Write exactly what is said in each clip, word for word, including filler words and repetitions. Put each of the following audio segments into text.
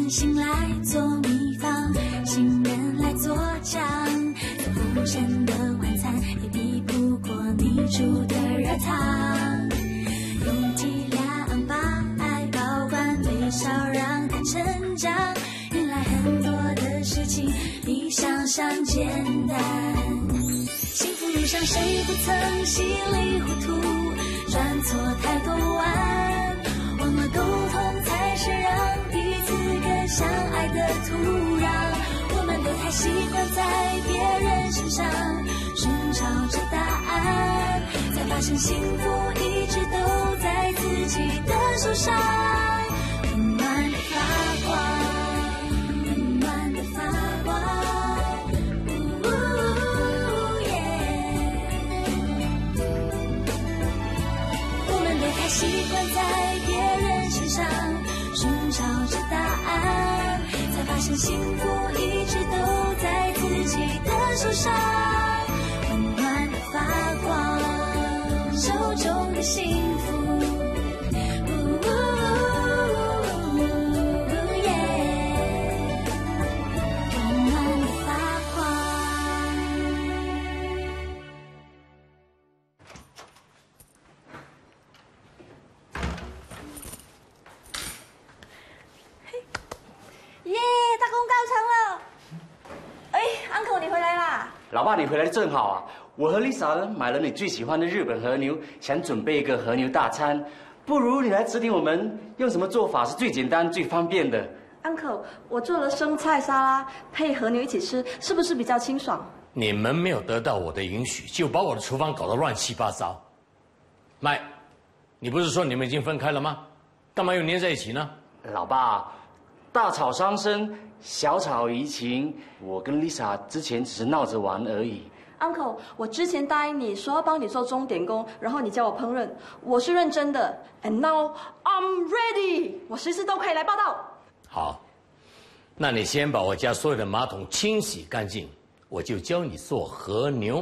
人醒来做秘方，新人来做酱，再丰盛的晚餐也比不过你煮的热汤。用体谅把爱保管，微笑让它成长。原来很多的事情比想象简单。幸福路上谁不曾稀里糊涂，转错太多弯，忘了沟通才是让彼此更相爱的土壤。我们都太习惯在别人身上寻找着答案，才发现幸福一直都在自己的手上，温暖的发光，温暖的发光。太习惯在别人身上寻找着答案，才发现幸福一直都在自己的手上，温暖的发光，手中的幸福。 老爸，你回来正好啊！我和 Lisa 呢买了你最喜欢的日本和牛，想准备一个和牛大餐。不如你来指点我们用什么做法是最简单、最方便的 ？Uncle， 我做了生菜沙拉配和牛一起吃，是不是比较清爽？ 你们没有得到我的允许，就把我的厨房搞得乱七八糟。麦，你不是说你们已经分开了吗？干嘛又黏在一起呢？ 老爸，大吵伤身，小吵怡情。我跟 Lisa 之前只是闹着玩而已。 Uncle， 我之前答应你说要帮你做钟点工，然后你教我烹饪，我是认真的。And now I'm ready， 我随时都可以来报道。 好，那你先把我家所有的马桶清洗干净，我就教你做和牛。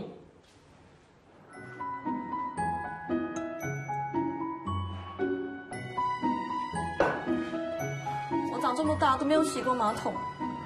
我长这么大都没有洗过马桶。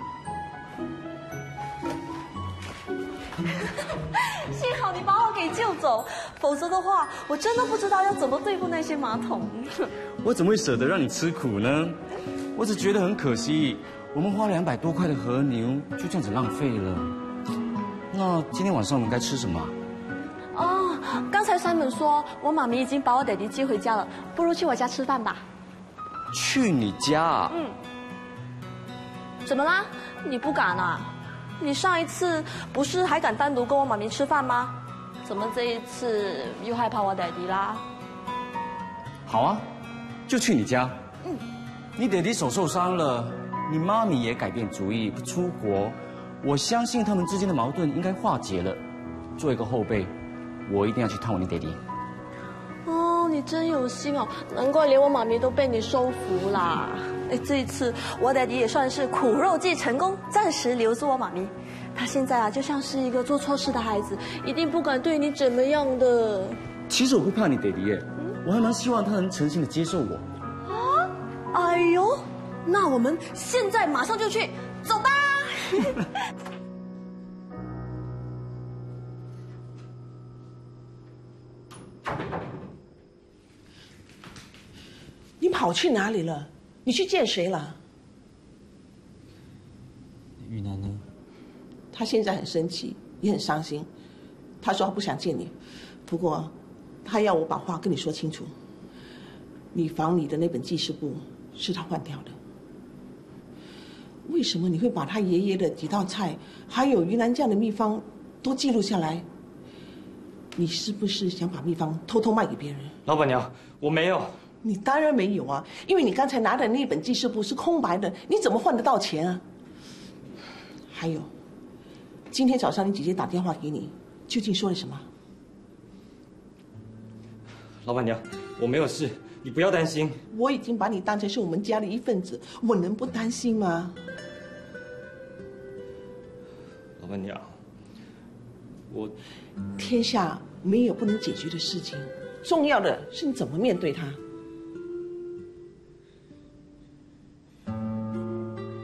幸好你把我给救走，否则的话，我真的不知道要怎么对付那些马桶。 我怎么会舍得让你吃苦呢？我只觉得很可惜，我们花两百多块的和牛就这样子浪费了。那今天晚上我们该吃什么？ 哦，刚才山本说我妈咪已经把我爹地接回家了，不如去我家吃饭吧。 去你家啊？ 嗯。怎么啦？你不敢啊？你上一次不是还敢单独跟我妈咪吃饭吗？怎么这一次又害怕我爹地啦？ 好啊，就去你家。 嗯。 你爹地手受伤了，你妈咪也改变主意不出国，我相信他们之间的矛盾应该化解了。做一个后辈，我一定要去探望你爹地。 哦，你真有心哦，难怪连我妈咪都被你收服啦。哎，这一次我爹地也算是苦肉计成功，暂时留住我妈咪。他现在啊，就像是一个做错事的孩子，一定不敢对你怎么样的。 其实我不怕你爹地耶，嗯、我还蛮希望他能诚心的接受我。 啊，哎呦，那我们现在马上就去，走吧。 你跑去哪里了？你去见谁了？ 玉楠呢？ 他现在很生气，也很伤心。他说他不想见你，不过他要我把话跟你说清楚。你房里的那本记事簿是他换掉的。为什么你会把他爷爷的几道菜，还有云南酱的秘方都记录下来？你是不是想把秘方偷偷卖给别人？ 老板娘，我没有。 你当然没有啊，因为你刚才拿的那本记事簿是空白的，你怎么换得到钱啊？还有，今天早上你姐姐打电话给你，究竟说了什么？ 老板娘，我没有事，你不要担心。 我已经把你当成是我们家的一份子，我能不担心吗？ 老板娘，我天下没有不能解决的事情，重要的是你怎么面对它。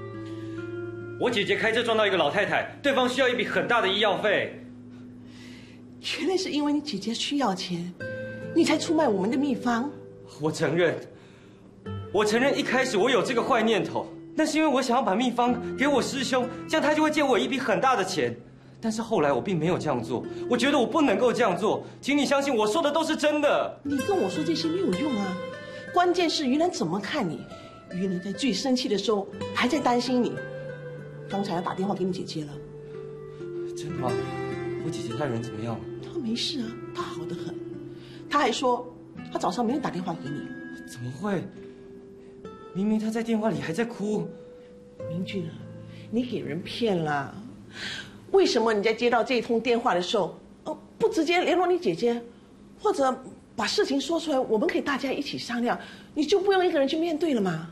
我姐姐开车撞到一个老太太，对方需要一笔很大的医药费。 原来是因为你姐姐需要钱，你才出卖我们的秘方。 我承认，我承认一开始我有这个坏念头，那是因为我想要把秘方给我师兄，这样他就会借我一笔很大的钱。但是后来我并没有这样做，我觉得我不能够这样做，请你相信我说的都是真的。 你跟我说这些没有用啊，关键是于兰怎么看你。于兰在最生气的时候还在担心你，刚才要打电话给你姐姐了。 真的吗？我姐姐她人怎么样？ 她没事啊，她好得很。她还说她早上没有打电话给你。 怎么会？明明她在电话里还在哭。 明俊啊，你给人骗了。为什么你在接到这一通电话的时候，呃，不直接联络你姐姐，或者把事情说出来，我们可以大家一起商量，你就不用一个人去面对了吗？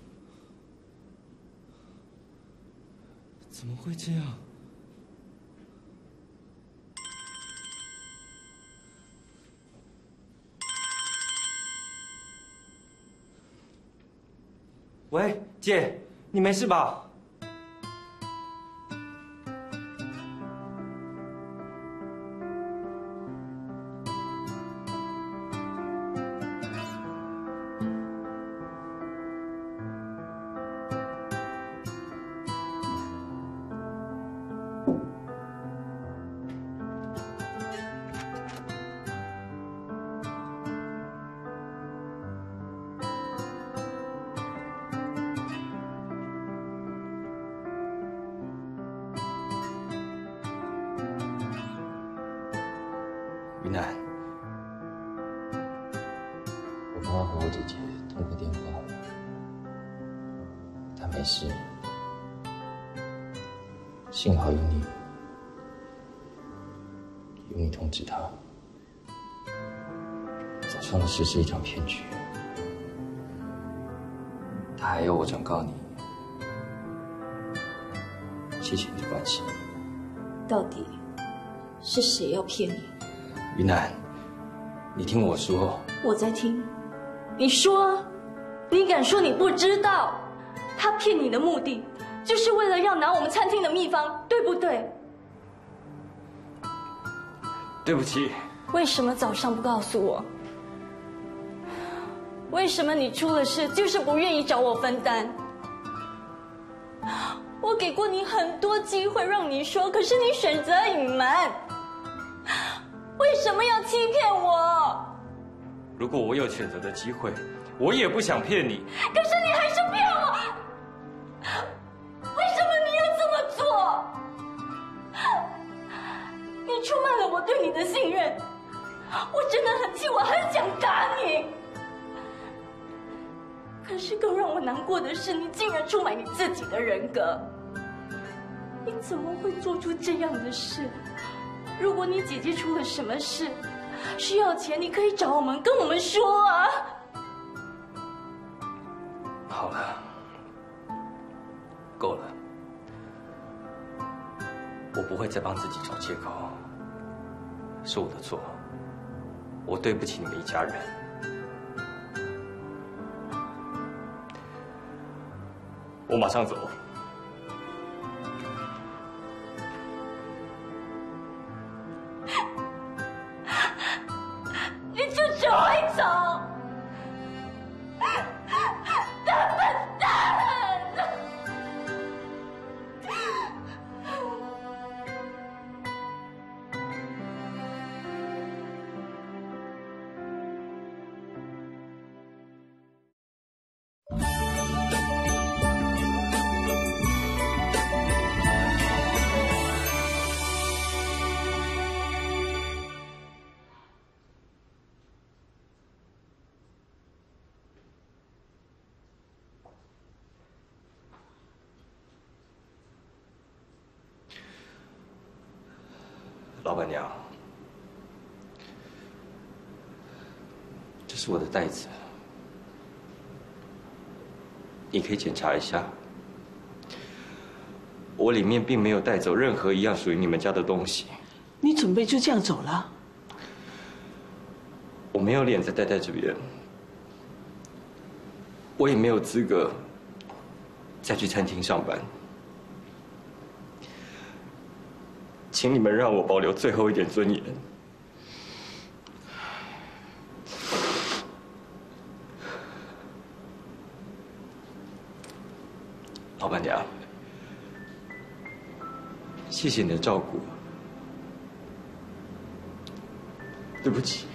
怎么会这样？喂，姐，你没事吧？ 于南，我刚刚和我姐姐通过电话，她没事，幸好有你，有你通知她。早上的事是一场骗局，她还要我转告你，谢谢你的关心。 到底是谁要骗你？ 于南，你听我说。 我在听，你说啊，你敢说你不知道？他骗你的目的，就是为了要拿我们餐厅的秘方，对不对？ 对不起。 为什么早上不告诉我？为什么你出了事就是不愿意找我分担？我给过你很多机会让你说，可是你选择隐瞒。为什么要欺骗我？ 如果我有选择的机会，我也不想骗你。 可是你还是骗我，为什么你要这么做？你出卖了我对你的信任，我真的很气，我很想打你。可是更让我难过的是，你竟然出卖你自己的人格。你怎么会做出这样的事？如果你姐姐出了什么事，需要钱，你可以找我们，跟我们说啊。 好了，够了，我不会再帮自己找借口，是我的错，我对不起你们一家人。 我马上走。 只会走，大笨蛋！ 老板娘，这是我的袋子，你可以检查一下。我里面并没有带走任何一样属于你们家的东西。 你准备就这样走了？ 我没有脸再待在这边，我也没有资格再去餐厅上班。 请你们让我保留最后一点尊严。老板娘，谢谢你的照顾。对不起。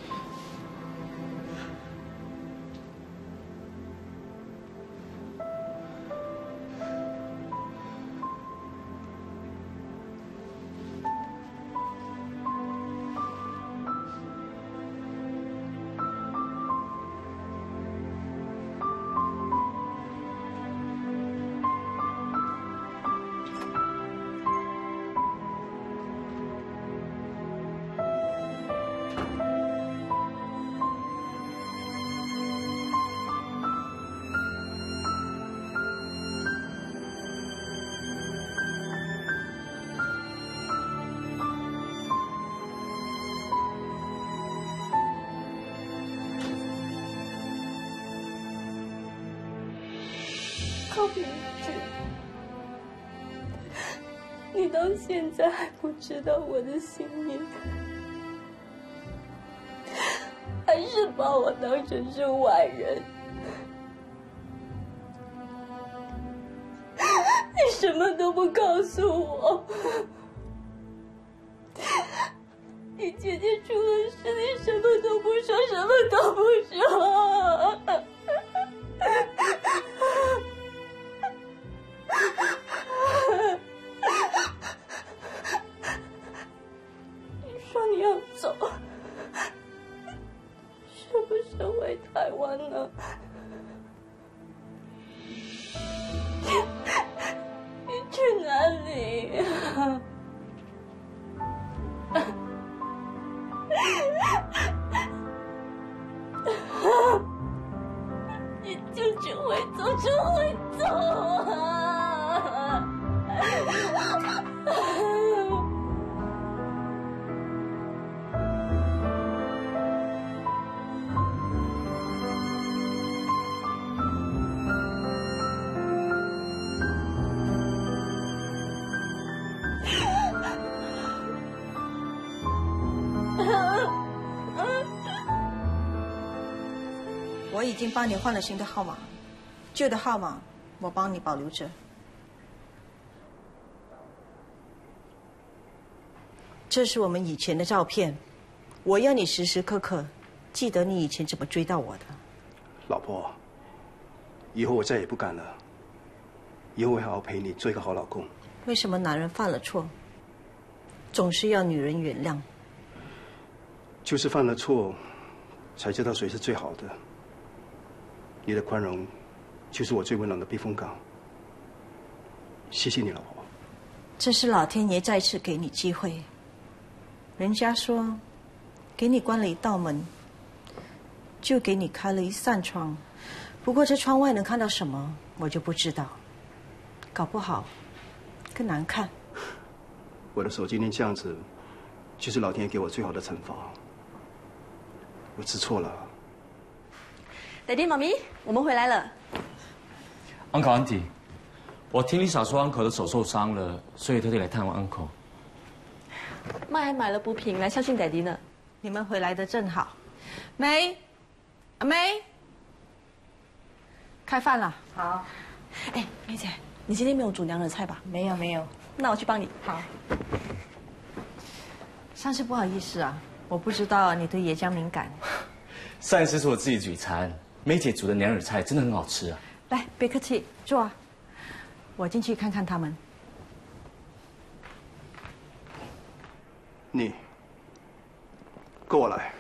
高明志，你到现在还不知道我的心意，还是把我当成是外人。你什么都不告诉我，你姐姐出了事，你什么都不说，什么都不说。你说你要走，是不是回台湾呢？你去哪里？你就只会走，就会走啊！ 我已经帮你换了新的号码，旧的号码我帮你保留着。这是我们以前的照片，我要你时时刻刻记得你以前怎么追到我的。 老婆，以后我再也不敢了，以后我会好好陪你，做一个好老公。 为什么男人犯了错，总是要女人原谅？ 就是犯了错，才知道谁是最好的。你的宽容，就是我最温暖的避风港。谢谢你，老婆。 这是老天爷再次给你机会。人家说，给你关了一道门，就给你开了一扇窗。不过这窗外能看到什么，我就不知道。搞不好，更难看。 我的手今天这样子，就是老天爷给我最好的惩罚。我知错了。 爹地妈咪，我们回来了。 Uncle Auntie， 我听Lisa说 Uncle 的手受伤了，所以特地来探望 Uncle。 妈还买了补品来孝敬爹地呢。 你们回来的正好。梅，阿梅，开饭了。 好。哎，梅姐，你今天没有煮娘惹菜吧？ 没有没有。 那我去帮你。 好。上次不好意思啊，我不知道你对椰浆敏感。 上一次是我自己嘴馋，梅姐煮的娘惹菜真的很好吃啊。 来，别客气，坐啊。我进去看看他们。 你，跟我来。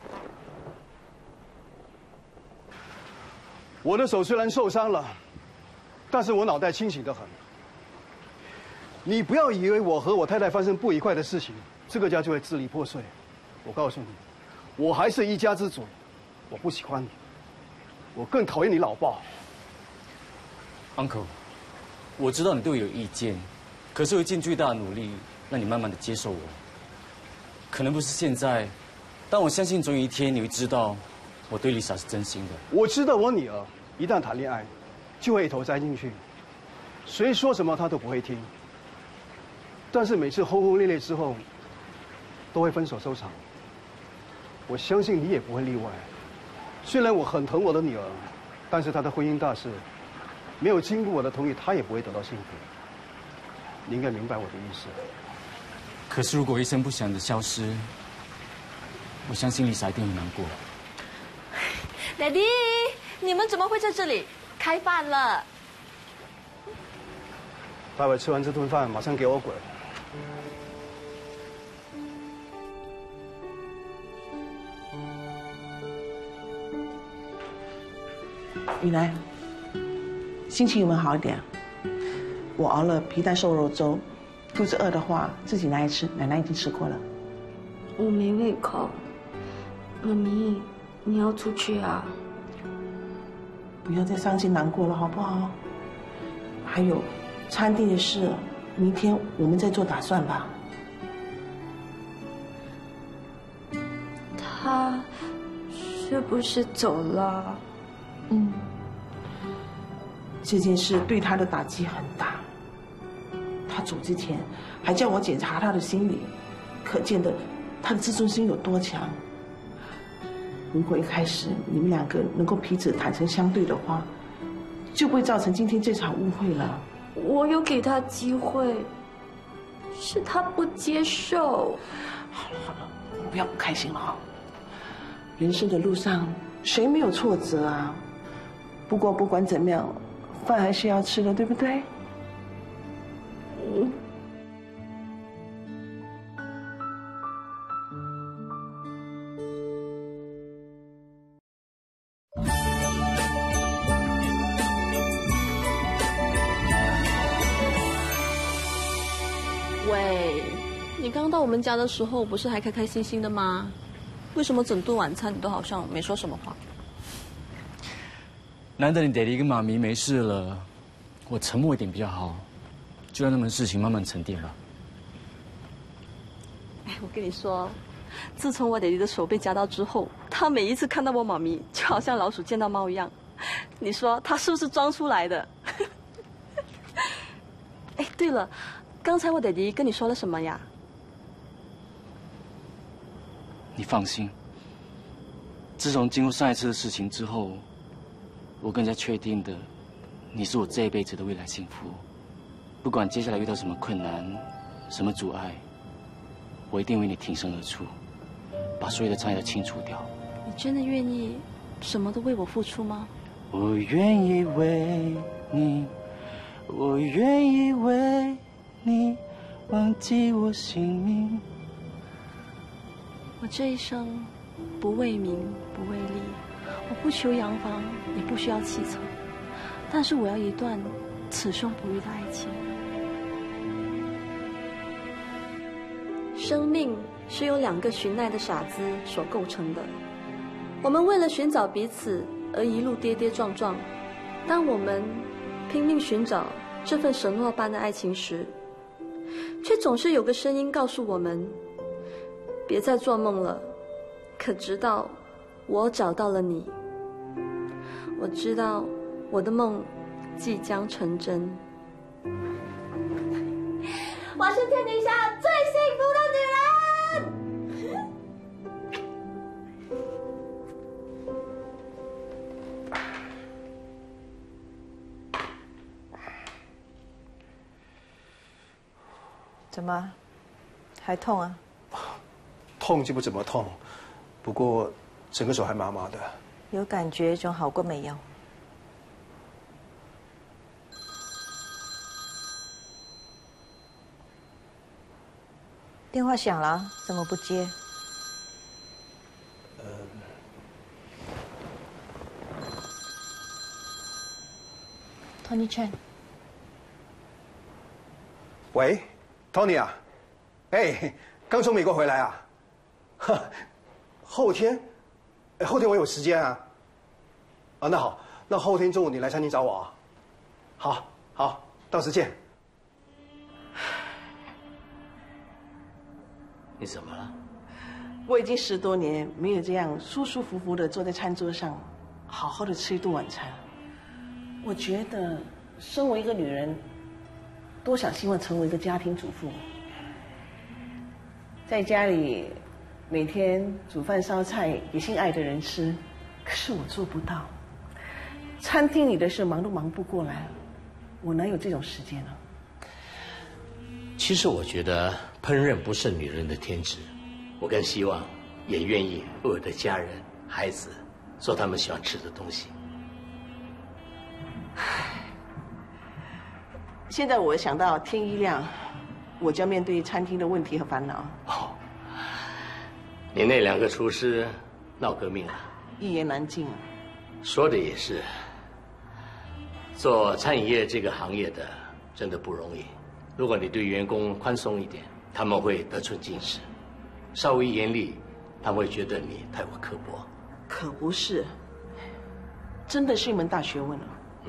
我的手虽然受伤了，但是我脑袋清醒得很。你不要以为我和我太太发生不愉快的事情，这个家就会支离破碎。我告诉你，我还是一家之主。我不喜欢你，我更讨厌你老爸。 Uncle， 我知道你对我有意见，可是我会尽最大的努力让你慢慢的接受我。可能不是现在，但我相信总有一天你会知道，我对 Lisa 是真心的。 我知道我女儿一旦谈恋爱，就会一头栽进去，谁说什么她都不会听。 但是每次轰轰烈烈之后，都会分手收场。我相信你也不会例外。虽然我很疼我的女儿，但是她的婚姻大事，没有经过我的同意，她也不会得到幸福。你应该明白我的意思。 可是如果一声不响的消失，我相信丽莎一定很难过。 Daddy， 你们怎么会在这里？开饭了。 待会吃完这顿饭，马上给我滚！ 雨楠，心情有没有好一点？我熬了皮蛋瘦肉粥，肚子饿的话自己拿来吃，奶奶已经吃过了。 我没胃口。妈咪，你要出去啊？ 不要再伤心难过了，好不好？还有，餐厅的事，明天我们再做打算吧。 他是不是走了？ 嗯，这件事对他的打击很大。他走之前还叫我检查他的心理，可见的他的自尊心有多强。如果一开始你们两个能够彼此坦诚相对的话，就不会造成今天这场误会了。 我有给他机会，是他不接受。 好了好了，不要不开心了哈。人生的路上谁没有挫折啊？不过不管怎么样，饭还是要吃的，对不对？嗯。 喂，你刚到我们家的时候不是还开开心心的吗？为什么整顿晚餐你都好像没说什么话？ 难得你爹地跟妈咪没事了，我沉默一点比较好，就让他们事情慢慢沉淀吧。 哎，我跟你说，自从我爹地的手被夹到之后，他每一次看到我妈咪，就好像老鼠见到猫一样。你说他是不是装出来的？哎，对了，刚才我爹地跟你说了什么呀？ 你放心，自从经过上一次的事情之后，我更加确定的，你是我这一辈子的未来幸福。不管接下来遇到什么困难、什么阻碍，我一定为你挺身而出，把所有的障碍都清除掉。 你真的愿意什么都为我付出吗？ 我愿意为你，我愿意为你忘记我姓名。 我这一生不为名，不为利，我不求洋房，也不需要汽车，但是我要一段此生不渝的爱情。生命是由两个寻爱的傻子所构成的，我们为了寻找彼此而一路跌跌撞撞。当我们拼命寻找这份神话般的爱情时，却总是有个声音告诉我们，别再做梦了，可直到我找到了你，我知道我的梦即将成真。我是天底下最幸福的女人。 怎么，还痛啊？ 痛就不怎么痛，不过整个手还麻麻的。 有感觉总好过没有。电话响了，怎么不接？ 呃， Tony Chen。 喂 ，Tony 啊，哎，刚从美国回来啊？哈，后天，哎，后天我有时间啊。啊，那好，那后天中午你来餐厅找我啊。好，好，到时见。 你怎么了？ 我已经十多年没有这样舒舒服服的坐在餐桌上，好好的吃一顿晚餐。我觉得，身为一个女人，多想希望成为一个家庭主妇， 在家里每天煮饭烧菜给心爱的人吃，可是我做不到。餐厅里的事忙都忙不过来，我哪有这种时间呢？ 其实我觉得烹饪不是女人的天职，我更希望也愿意为我的家人、孩子做他们喜欢吃的东西。 现在我想到天一亮，我就要面对餐厅的问题和烦恼。 哦，你那两个厨师闹革命了， 一言难尽。 说的也是，做餐饮业这个行业的真的不容易。如果你对员工宽松一点，他们会得寸进尺；稍微严厉，他们会觉得你太过刻薄。 可不是，真的是一门大学问啊。嗯。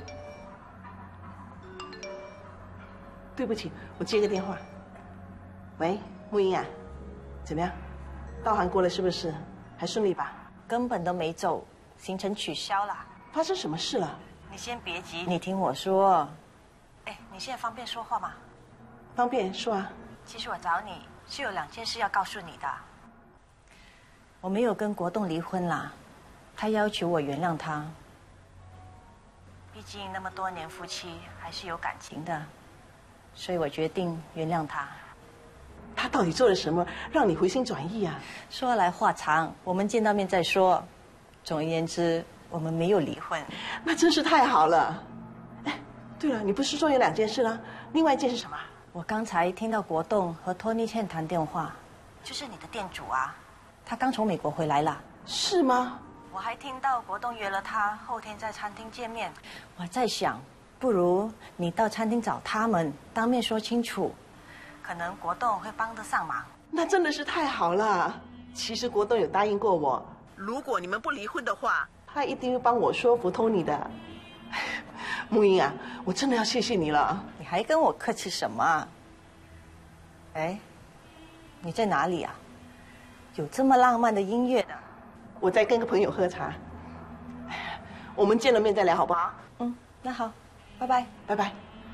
对不起，我接个电话。喂，木英啊，怎么样？到韩国了是不是？还顺利吧？ 根本都没走，行程取消了。 发生什么事了？ 你先别急，你听我说。哎，你现在方便说话吗？ 方便，说啊。 其实我找你是有两件事要告诉你的。我没有跟国栋离婚啦，他要求我原谅他。毕竟那么多年夫妻还是有感情的，所以我决定原谅他。 他到底做了什么让你回心转意啊？ 说来话长，我们见到面再说。总而言之，我们没有离婚。 那真是太好了。哎，对了，你不是说有两件事啦？另外一件是什么？ 我刚才听到国栋和托尼茜谈电话，就是你的店主啊，他刚从美国回来了。 是吗？ 我还听到国栋约了他后天在餐厅见面。我在想，不如你到餐厅找他们，当面说清楚，可能国栋会帮得上忙。 那真的是太好了。其实国栋有答应过我，如果你们不离婚的话，他一定会帮我说服托尼的。木英啊，我真的要谢谢你了。 你还跟我客气什么？哎，你在哪里啊？有这么浪漫的音乐的？ 我在跟个朋友喝茶。我们见了面再聊好不好？ 嗯，那好，拜拜， 拜拜。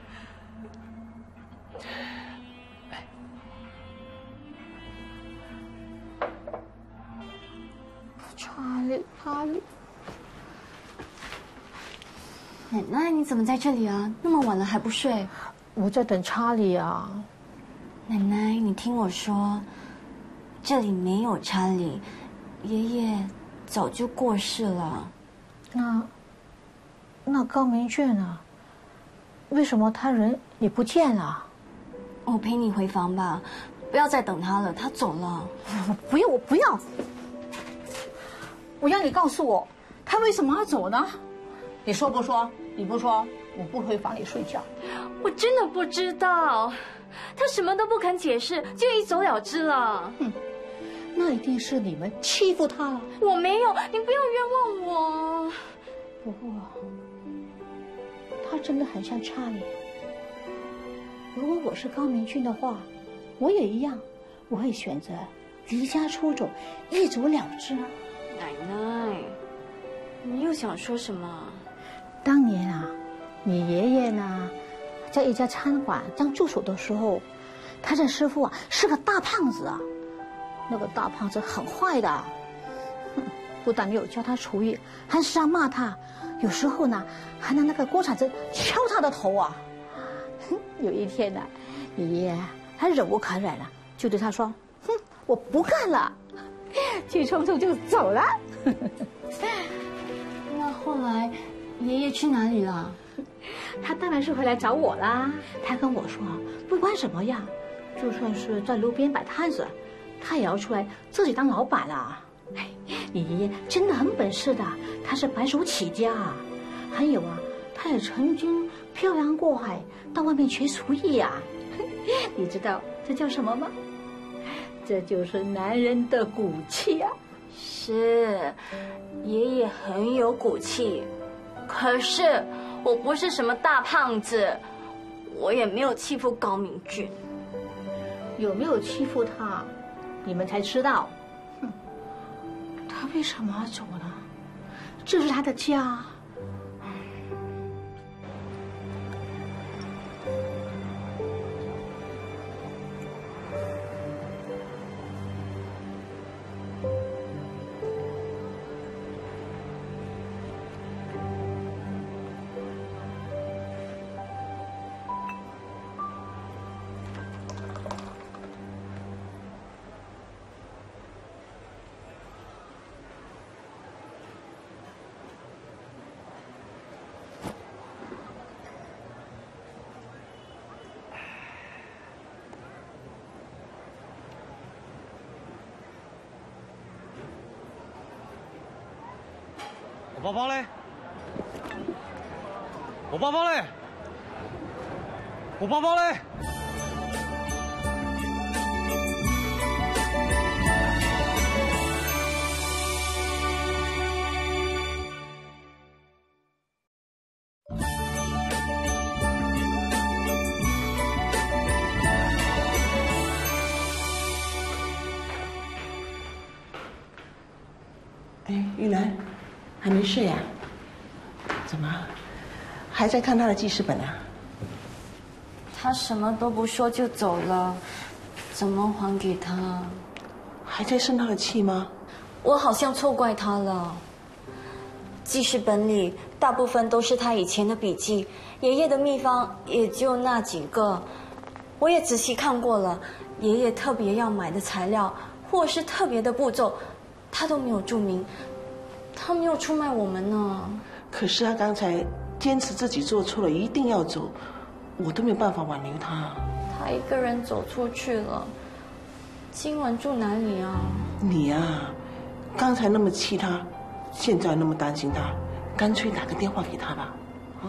查理，查理，奶奶，你怎么在这里啊？那么晚了还不睡？ 我在等查理啊。 奶奶，你听我说，这里没有查理，爷爷早就过世了。 那那高明俊呢？为什么他人也不见了？ 我陪你回房吧，不要再等他了，他走了。 不要，我不要。我要你告诉我，他为什么要走呢？你说不说？你不说，我不回房里睡觉。 我真的不知道，他什么都不肯解释，就一走了之了。 哼，那一定是你们欺负他了。 我没有，你不要冤枉我。 不过，他真的很像查理。如果我是高明俊的话，我也一样，我会选择离家出走，一走了之。 奶奶，你又想说什么？ 当年啊，你爷爷呢，在一家餐馆当助手的时候，他这师傅啊是个大胖子啊，那个大胖子很坏的，哼，不但没有教他厨艺，还时常骂他，有时候呢还拿那个锅铲子敲他的头啊。有一天呢，你爷爷他忍无可忍了，就对他说：“哼，我不干了。”气冲冲就走了。 那后来，爷爷去哪里了？ 他当然是回来找我啦。他跟我说，不管怎么样，就算是在路边摆摊子，他也要出来自己当老板啦。哎，你爷爷真的很本事的，他是白手起家。还有啊，他也曾经漂洋过海到外面学厨艺啊。你知道这叫什么吗？这就是男人的骨气啊！ 是，爷爷很有骨气，可是我不是什么大胖子，我也没有欺负高明俊。 有没有欺负他，你们才知道。哼，他为什么要走呢？这是他的家。 包包嘞？我包包嘞？我包包嘞？ 哎，玉兰，还没睡呀？怎么，还在看他的记事本啊？ 他什么都不说就走了，怎么还给他？ 还在生他的气吗？ 我好像错怪他了。记事本里大部分都是他以前的笔记，爷爷的秘方也就那几个，我也仔细看过了。爷爷特别要买的材料或是特别的步骤，他都没有注明，他没有出卖我们呢。 可是他刚才坚持自己做错了，一定要走，我都没有办法挽留他。 他一个人走出去了，今晚住哪里啊？ 你啊，刚才那么气他，现在那么担心他，干脆打个电话给他吧。啊？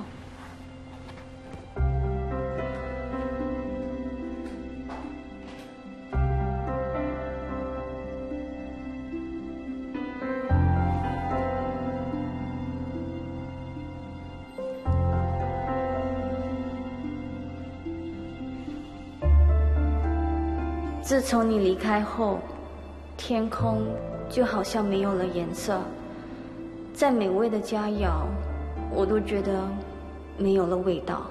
自从你离开后，天空就好像没有了颜色，再美味的佳肴，我都觉得没有了味道。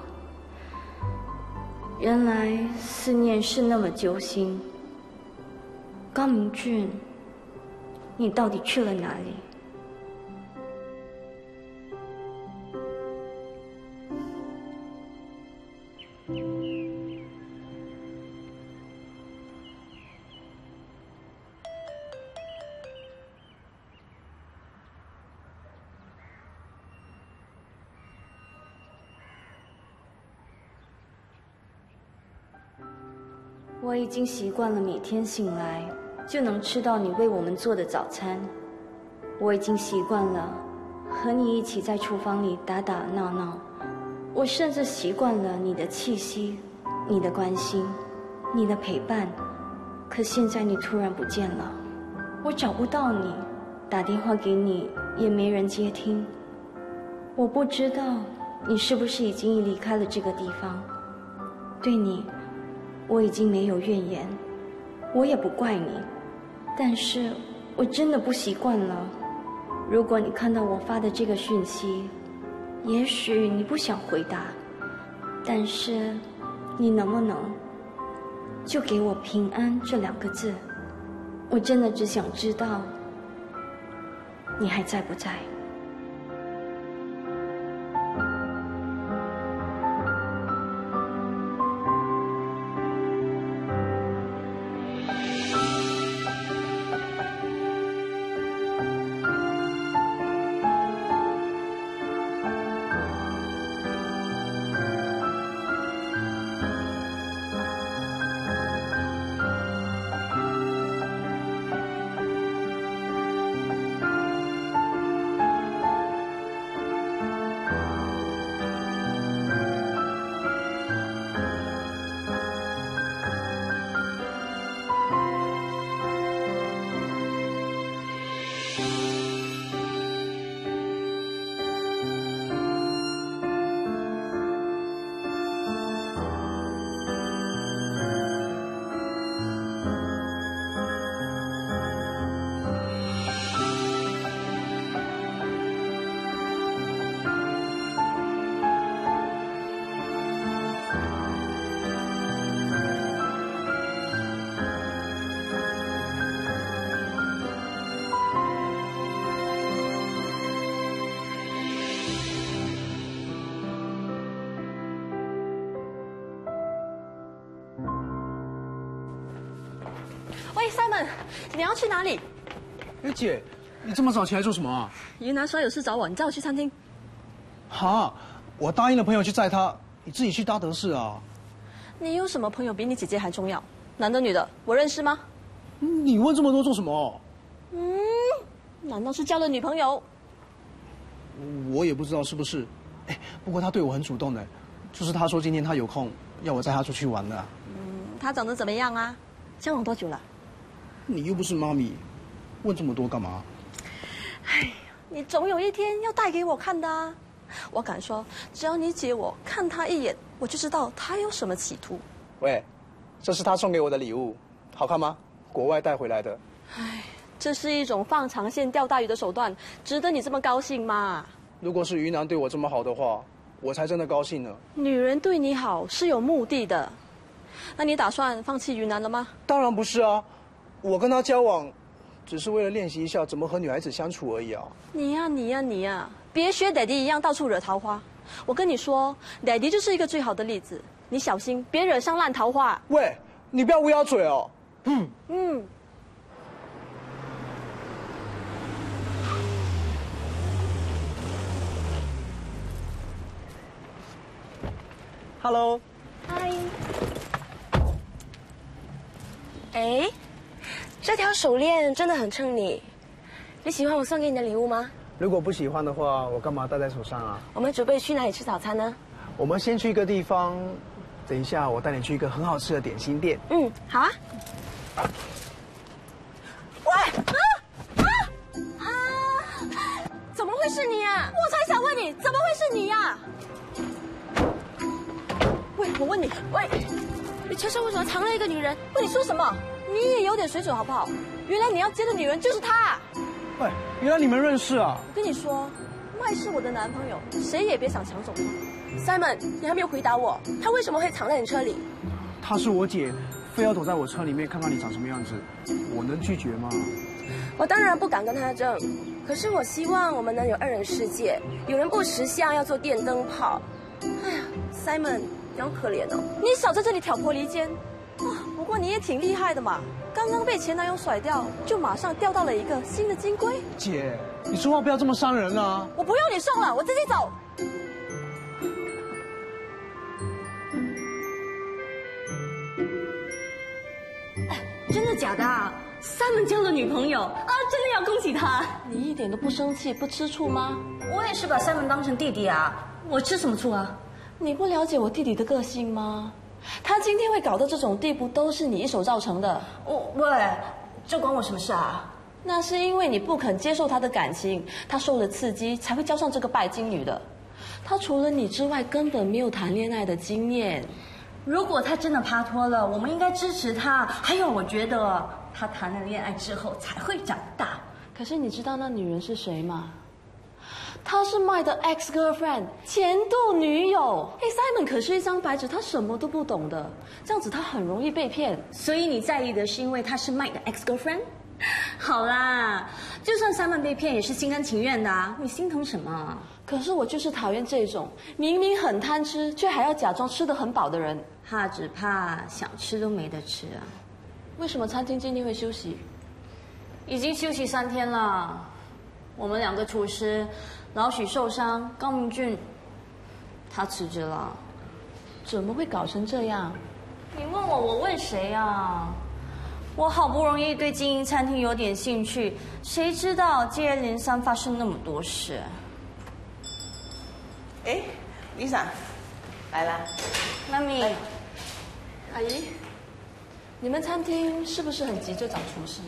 原来思念是那么揪心。高明俊，你到底去了哪里？我已经习惯了每天醒来就能吃到你为我们做的早餐，我已经习惯了和你一起在厨房里打打闹闹，我甚至习惯了你的气息、你的关心、你的陪伴。可现在你突然不见了，我找不到你，打电话给你也没人接听。我不知道你是不是已经离开了这个地方。对你我已经没有怨言，我也不怪你，但是我真的不习惯了。如果你看到我发的这个讯息，也许你不想回答，但是你能不能就给我平安这两个字？我真的只想知道你还在不在。 喂 ，Simon， 你要去哪里？ 哎，姐，你这么早起来做什么啊？ 云南说有事找我，你载我去餐厅。 哈，我答应了朋友去载他，你自己去搭德士啊。 你有什么朋友比你姐姐还重要？男的女的，我认识吗？ 你问这么多做什么？ 嗯，难道是交了女朋友？ 我也不知道是不是。哎，不过他对我很主动的，就是他说今天他有空，要我带他出去玩的。 嗯，他长得怎么样啊？交往多久了？ 你又不是妈咪，问这么多干嘛？ 哎，你总有一天要带给我看的啊！我敢说，只要你姐我看他一眼，我就知道他有什么企图。 喂，这是他送给我的礼物，好看吗？国外带回来的。 哎，这是一种放长线钓大鱼的手段，值得你这么高兴吗？ 如果是于南对我这么好的话，我才真的高兴呢。 女人对你好是有目的的，那你打算放弃于南了吗？ 当然不是啊，我跟他交往，只是为了练习一下怎么和女孩子相处而已啊。 你呀、啊、你呀、啊、你呀、啊，别学爹地一样到处惹桃花。我跟你说，爹地就是一个最好的例子，你小心别惹上烂桃花。 喂，你不要乌鸦嘴哦。 嗯嗯。 Hello。 嗨。哎，这条手链真的很衬你。你喜欢我送给你的礼物吗？ 如果不喜欢的话，我干嘛戴在手上啊？ 我们准备去哪里吃早餐呢？ 我们先去一个地方，等一下我带你去一个很好吃的点心店。 嗯，好啊。喂，啊啊啊！怎么会是你啊？ 我才想问你，怎么会是你呀、啊？喂，我问你， 喂，你车上为什么藏了一个女人？ 喂，你说什么？你也有点水准好不好？原来你要接的女人就是她。 喂，原来你们认识啊？ 我跟你说，麦是我的男朋友，谁也别想抢走他。 Simon， 你还没有回答我，他为什么会藏在你车里？ 她是我姐，非要躲在我车里面看看你长什么样子，我能拒绝吗？ 我当然不敢跟他争，可是我希望我们能有二人世界。有人不识相要做电灯泡。哎呀 ，Simon， 你好可怜哦！ 你少在这里挑拨离间。啊，不过你也挺厉害的嘛，刚刚被前男友甩掉，就马上钓到了一个新的金龟。 姐，你说话不要这么伤人啊！ 我不用你送了，我自己走。 真的假的啊？Simon交了女朋友啊！真的要恭喜他！ 你一点都不生气，不吃醋吗？ 我也是把 Simon 当成弟弟啊，我吃什么醋啊？ 你不了解我弟弟的个性吗？他今天会搞到这种地步，都是你一手造成的。 我喂，这关我什么事啊？ 那是因为你不肯接受他的感情，他受了刺激才会交上这个拜金女的。他除了你之外，根本没有谈恋爱的经验。 如果他真的趴脱了，我们应该支持他。还有，我觉得他谈了恋爱之后才会长大。 可是你知道那女人是谁吗？她是麦的 ex girlfriend 前度女友。哎 ，Simon 可是一张白纸，他什么都不懂的，这样子他很容易被骗。 所以你在意的是因为他是麦的 ex girlfriend？ 好啦，就算 Simon 被骗也是心甘情愿的啊，你心疼什么？ 可是我就是讨厌这种明明很贪吃，却还要假装吃得很饱的人。 他只怕想吃都没得吃啊。 为什么餐厅今天会休息？ 已经休息三天了。我们两个厨师，老许受伤，高明俊他辞职了。 怎么会搞成这样？ 你问我，我问谁啊？我好不容易对经营餐厅有点兴趣，谁知道接二连三发生那么多事。 哎，Lisa，来啦， 妈咪， 阿姨，你们餐厅是不是很急着找厨师？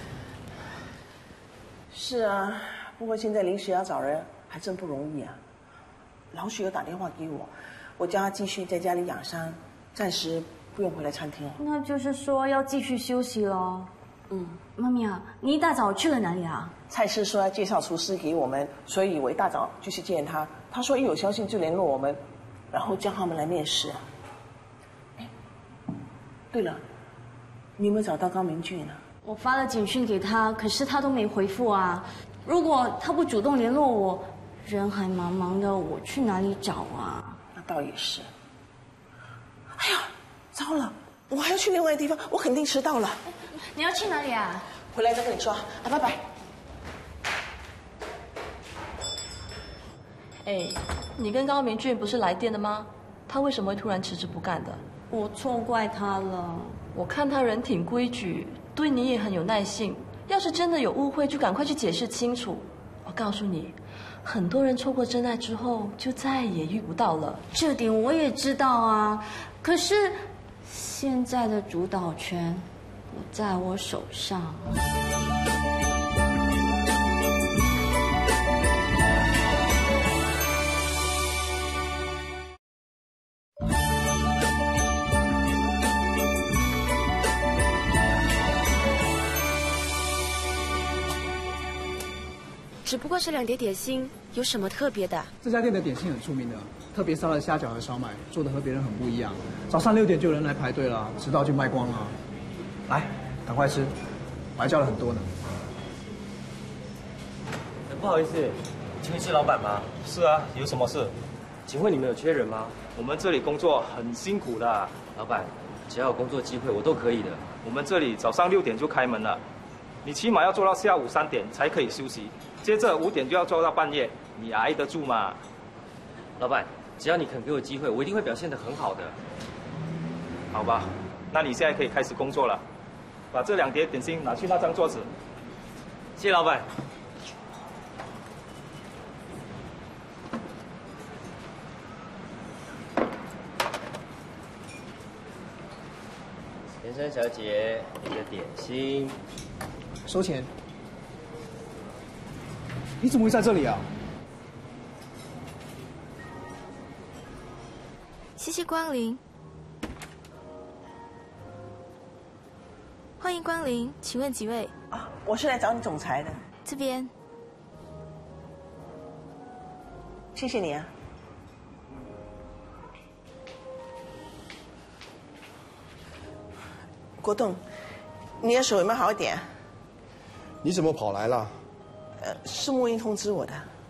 是啊，不过现在临时要找人还真不容易啊。老许有打电话给我，我叫他继续在家里养伤，暂时不用回来餐厅。 那就是说要继续休息咯。嗯，妈咪啊，你一大早去了哪里啊？ 蔡师说要介绍厨师给我们，所以我一大早就去见他。他说一有消息就联络我们，然后叫他们来面试。哎，对了，你有没有找到高明俊啊？ 我发了简讯给他，可是他都没回复啊。如果他不主动联络我，人海茫茫的，我去哪里找啊？ 那倒也是。哎呀，糟了，我还要去另外一个地方，我肯定迟到了。 你要去哪里啊？ 回来再跟你说啊，拜拜。 哎，你跟高明俊不是来电的吗？他为什么会突然辞职不干的？ 我错怪他了。 我看他人挺规矩，对你也很有耐性。要是真的有误会，就赶快去解释清楚。我告诉你， 很多人错过真爱之后，就再也遇不到了。 这点我也知道啊，可是现在的主导权不在我手上。 只不过是两碟点心，有什么特别的？ 这家店的点心很出名的，特别烧的虾饺和烧麦做的和别人很不一样。早上六点就有人来排队了，迟到就卖光了。来，赶快吃，我还叫了很多呢。 不好意思，请问是老板吗？是啊，有什么事？请问你们有缺人吗？我们这里工作很辛苦的， 老板，只要有工作机会，我都可以的。 我们这里早上六点就开门了，你起码要做到下午三点才可以休息。接着五点就要做到半夜，你挨得住吗？ 老板，只要你肯给我机会，我一定会表现得很好的。 好吧，那你现在可以开始工作了，把这两碟点心拿去那张桌子。 谢谢老板。先生小姐，你的点心。 收钱。你怎么会在这里啊？ 谢谢光临，欢迎光临，请问几位？ 啊，我是来找你总裁的。 这边。 谢谢你啊。国栋，你的手有没有好一点？ 你怎么跑来了？ 呃，是木英通知我的。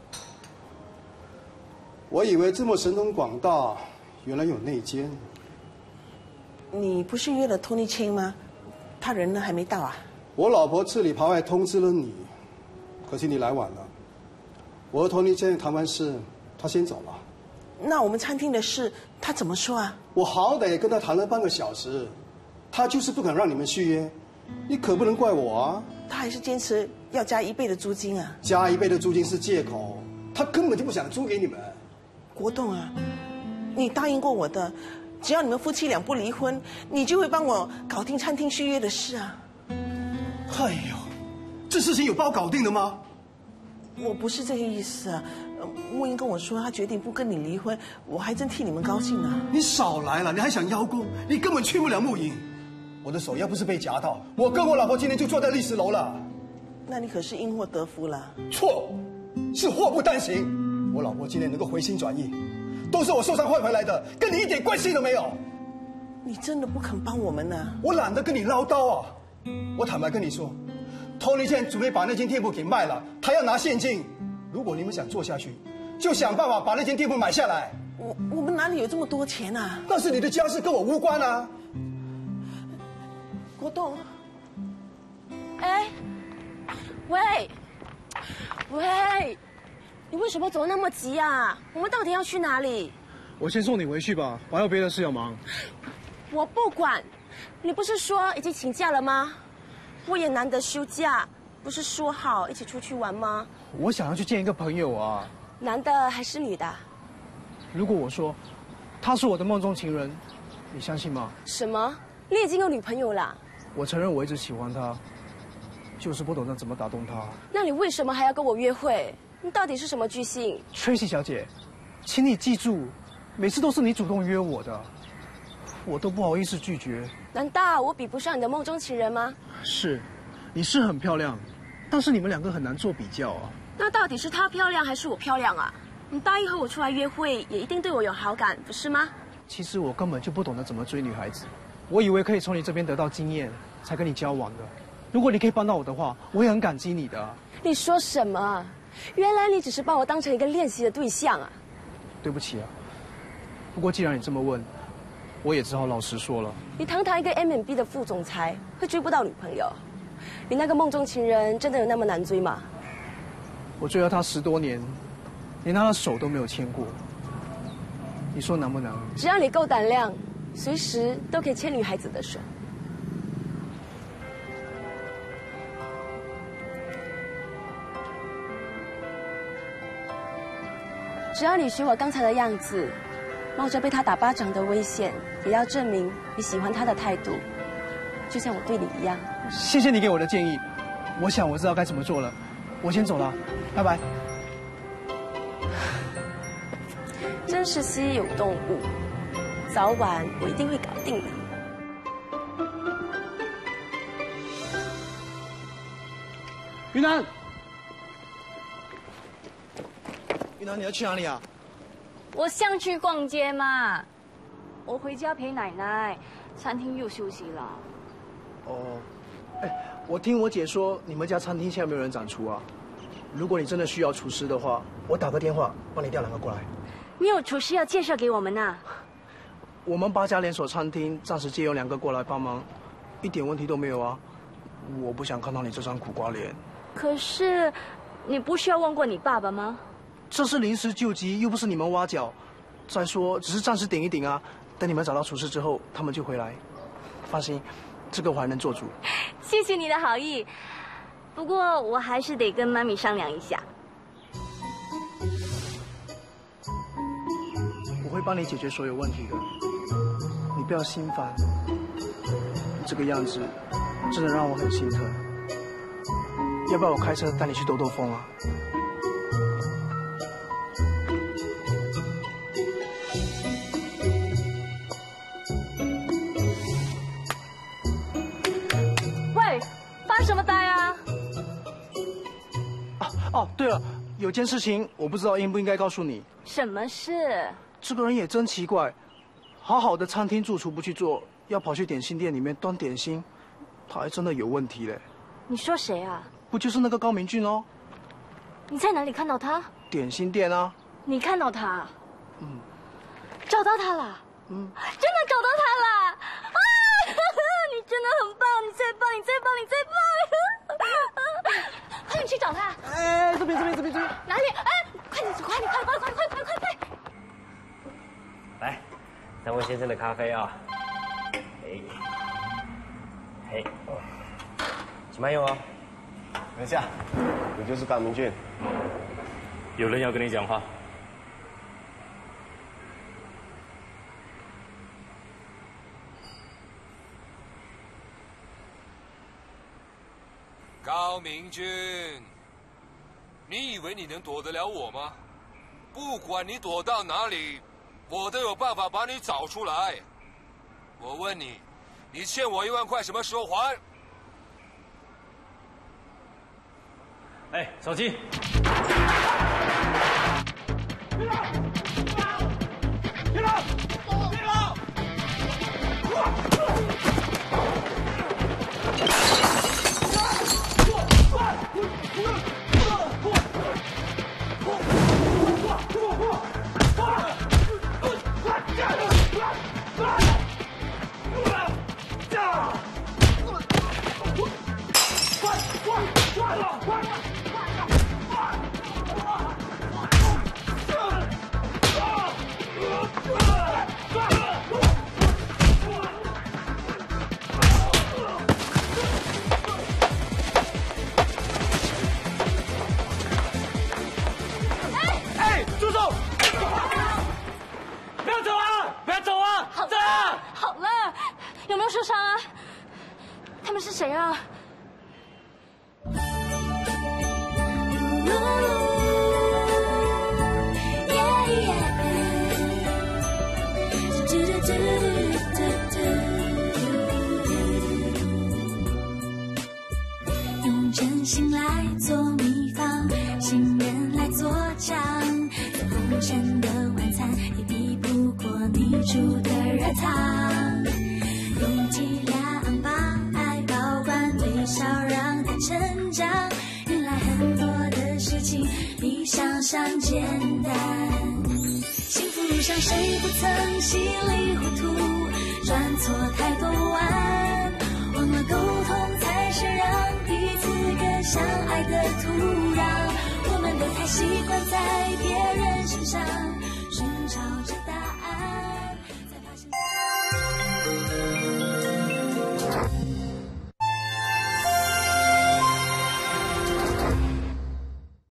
我以为这么神通广大，原来有内奸。 你不是约了 Tony Chen 吗？他人呢还没到啊？ 我老婆吃里扒外通知了你，可惜你来晚了。我和 Tony Chen 谈完事，他先走了。 那我们餐厅的事，他怎么说啊？ 我好歹跟他谈了半个小时，他就是不肯让你们续约，你可不能怪我啊。 他还是坚持要加一倍的租金啊！ 加一倍的租金是借口，他根本就不想租给你们。 国栋啊，你答应过我的，只要你们夫妻俩不离婚，你就会帮我搞定餐厅续约的事啊。 哎呦，这事情有包搞定的吗？ 我不是这个意思啊。木英跟我说，他决定不跟你离婚，我还真替你们高兴啊。 你少来了，你还想邀功？你根本去不了木营。我的手要不是被夹到，我跟我老婆今天就坐在历史楼了。 那你可是因祸得福了。 错，是祸不单行。我老婆今天能够回心转意，都是我受伤换回来的，跟你一点关系都没有。 你真的不肯帮我们呢？ 我懒得跟你唠叨啊。我坦白跟你说，Tony现在准备把那间店铺给卖了，他要拿现金。如果你们想做下去，就想办法把那间店铺买下来。 我我们哪里有这么多钱啊？ 那是你的家事，跟我无关啊。 国栋， 哎，喂，喂，你为什么走那么急啊？我们到底要去哪里？ 我先送你回去吧，我还有别的事要忙。 我不管，你不是说已经请假了吗？我也难得休假，不是说好一起出去玩吗？ 我想要去见一个朋友啊。 男的还是女的？ 如果我说他是我的梦中情人，你相信吗？ 什么？你已经有女朋友了？ 我承认我一直喜欢他，就是不懂得怎么打动他。 那你为什么还要跟我约会？你到底是什么居心 ？Tracy 小姐，请你记住，每次都是你主动约我的，我都不好意思拒绝。 难道我比不上你的梦中情人吗？ 是，你是很漂亮，但是你们两个很难做比较啊。 那到底是她漂亮还是我漂亮啊？你答应和我出来约会，也一定对我有好感，不是吗？ 其实我根本就不懂得怎么追女孩子，我以为可以从你这边得到经验，才跟你交往的。如果你可以帮到我的话，我也很感激你的。 你说什么？原来你只是把我当成一个练习的对象啊！ 对不起啊，不过既然你这么问，我也只好老实说了。 你堂堂一个 M and B 的副总裁，会追不到女朋友？你那个梦中情人真的有那么难追吗？ 我追了他十多年，连他的手都没有牵过。你说难不难？ 只要你够胆量，随时都可以牵女孩子的手。 只要你学我刚才的样子，冒着被他打巴掌的危险，也要证明你喜欢他的态度，就像我对你一样。 谢谢你给我的建议，我想我知道该怎么做了，我先走了，拜拜。 真是稀有动物，早晚我一定会搞定的。 云南，云南，你要去哪里啊？ 我想去逛街嘛，我回家陪奶奶，餐厅又休息了。 哦，哎，我听我姐说你们家餐厅现在没有人展厨啊。如果你真的需要厨师的话，我打个电话帮你调两个过来。 你有厨师要介绍给我们呐？ 我们八家连锁餐厅暂时借用两个过来帮忙，一点问题都没有啊。我不想看到你这张苦瓜脸。 可是，你不是要问过你爸爸吗？ 这是临时救急，又不是你们挖角。再说，只是暂时顶一顶啊。等你们找到厨师之后，他们就回来。放心，这个我还能做主。 谢谢你的好意，不过我还是得跟妈咪商量一下。 我会帮你解决所有问题的，你不要心烦。你这个样子，真的让我很心疼。要不要我开车带你去兜兜风啊？ 喂，发什么呆啊？ 啊哦，对了，有件事情我不知道应不应该告诉你。 什么事？ 这个人也真奇怪，好好的餐厅主厨不去做，要跑去点心店里面端点心，他还真的有问题嘞。 你说谁啊？ 不就是那个高明俊哦？ 你在哪里看到他？ 点心店啊。 你看到他？ 嗯。 找到他了？ 嗯。 真的找到他了！啊！你真的很棒，你最棒，你最棒，你最棒！快点去找他！ 哎，这边，这边，这边，这边。 哪里？哎，快点，快点，快快快快快快快！ 来，三位先生的咖啡啊。哎，嘿，请慢用哦。 等一下，你就是高明俊。 有人要跟你讲话。 高明俊，你以为你能躲得了我吗？不管你躲到哪里，我都有办法把你找出来。我问你，你欠我一万块，什么时候还？ 哎，手机。 别打！别打！别打！ 受伤啊！他们是谁啊？ 用真心来做秘方，信任来做酱，再丰盛的晚餐也比不过你煮的热汤。用体谅把爱保管，微笑让它成长。原来很多的事情比想象简单。幸福路上谁不曾稀里糊涂，转错太多弯，忘了沟通才是让彼此更相爱的土壤。我们都太习惯